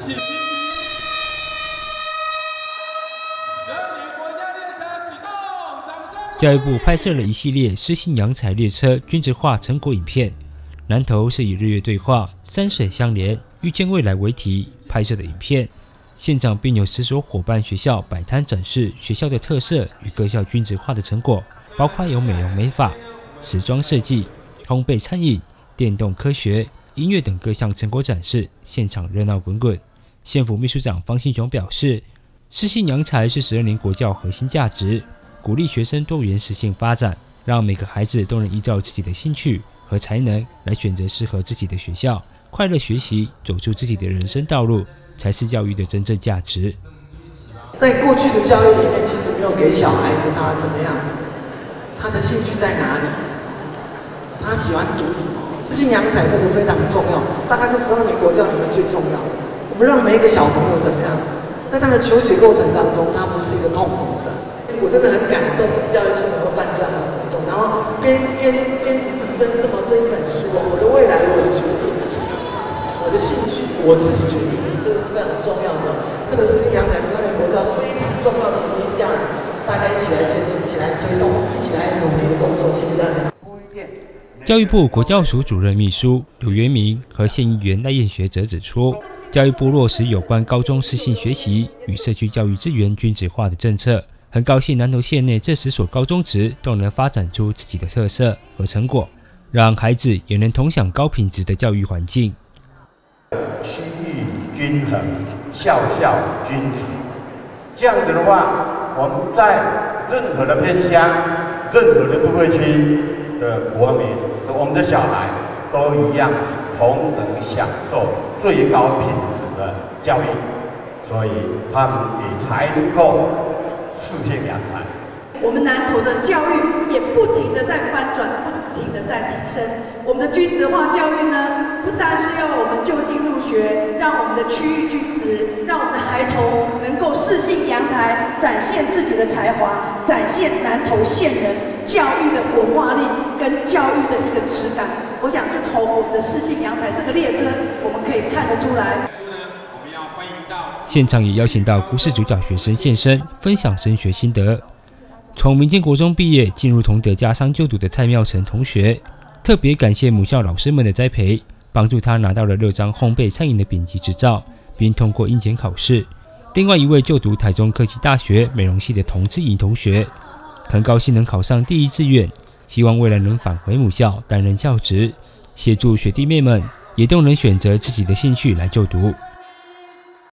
起。 教育部拍摄了一系列诗性扬才列车均质化成果影片，南投是以日月对话、山水相连、遇见未来为题拍摄的影片。现场并有10所伙伴学校摆摊展示学校的特色与各校均质化的成果，包括有美容美发、时装设计、烘焙餐饮、电动科学、音乐等各项成果展示，现场热闹滚滚。县府秘书长方信雄表示，诗性扬才是12年国教核心价值，鼓励学生多元适性发展，让每个孩子都能依照自己的兴趣和才能来选择适合自己的学校，快乐学习，走出自己的人生道路，才是教育的真正价值。 在过去的教育里面，其实没有给小孩子他怎么样，他的兴趣在哪里，他喜欢读什么。诗性扬才这个非常重要，大概是12年国教里面最重要的。我们让每一个小朋友怎么样，在他的求学过程当中，他不是一个痛苦的。我真的很感动，教育处能够办这样的活动，然后编织这一本书，我的未来我决定了，我的兴趣我自己决定了，这个是非常重要的。这个诗性扬才12年国教非常重要的核心价值，大家一起来坚持，一起来推动，一起来努力的工作。谢谢大家。 教育部国教署主任秘书刘元明和县议员赖燕学则指出，教育部落实有关高中适性学习与社区教育资源均质化的政策，很高兴南投县内这10所高中职都能发展出自己的特色和成果，让孩子也能同享高品质的教育环境。 区域均衡，校校均值，这样子的话，我们在任何的偏乡、任何的都会区的国民，我们的小孩都一样同等享受最高品质的教育，所以他们也才能够诗性扬才。 我们南投的教育也不停地在翻转，不停地在提升。我们的均质化教育呢，不单是要我们就近入学，让我们的区域均质，让我们的孩童能够诗性扬才，展现自己的才华，展现南投县人教育的文化力跟教育的一个质感。我想就从我们的诗性扬才这个列车，我们可以看得出来。 现场也邀请到故事主角学生现身，分享升学心得。从民间国中毕业进入同德家商就读的蔡妙成同学，特别感谢母校老师们的栽培，帮助他拿到了6张烘焙餐饮的丙级执照，并通过英检考试。另外一位就读台中科技大学美容系的童志颖同学，很高兴能考上第1志愿，希望未来能返回母校担任教职，协助学弟妹们也都能选择自己的兴趣来就读。